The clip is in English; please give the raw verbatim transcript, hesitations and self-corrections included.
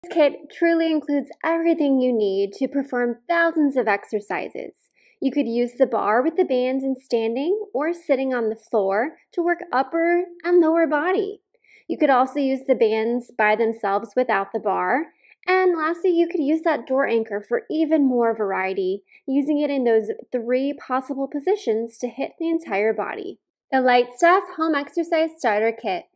This kit truly includes everything you need to perform thousands of exercises. You could use the bar with the bands in standing or sitting on the floor to work upper and lower body. You could also use the bands by themselves without the bar. And lastly, you could use that door anchor for even more variety, using it in those three possible positions to hit the entire body. The Lightstuff Home Exercise Starter Kit.